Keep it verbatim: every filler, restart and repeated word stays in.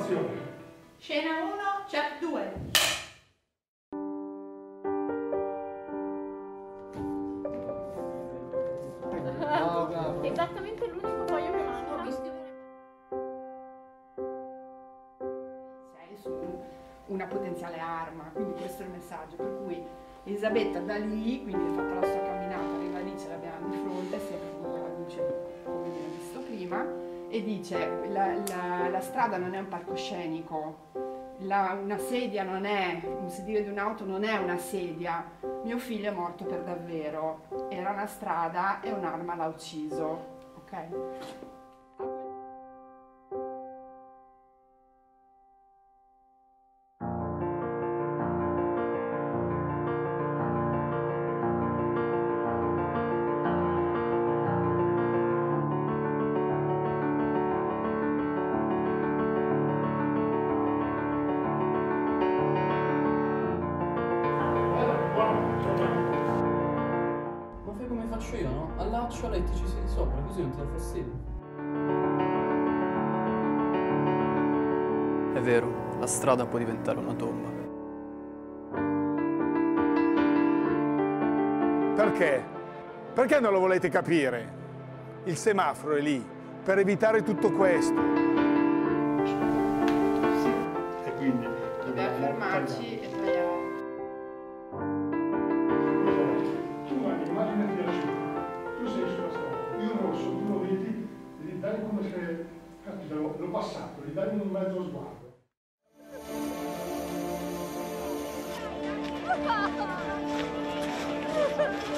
Azione. Scena uno, check due. Bravo, bravo. Esattamente l'unico foglio che manca. Sei su una potenziale arma, quindi questo è il messaggio. Per cui Elisabetta da lì, quindi ha fatto la sua camminata, arriva lì, ce l'abbiamo di fronte, sempre con quella luce come abbiamo visto prima, e dice la, la, la strada non è un palcoscenico, la, una sedia non è, un sedile di un'auto non è una sedia, mio figlio è morto per davvero, era una strada e un'arma l'ha ucciso, ok? Ma fai come faccio io, no? Allaccio la e ti ci siedi sopra, così non ti dà fastidio. È vero, la strada può diventare una tomba. Perché? Perché non lo volete capire? Il semaforo è lì per evitare tutto questo. E quindi Dobbiamo fermarci e tagliare. Tu immaginati la città, tu sei sulla strada, il rosso tu lo vedi, gli dai come se, caspita, l'ho passato, gli dai un mezzo sguardo. Ha ha ha!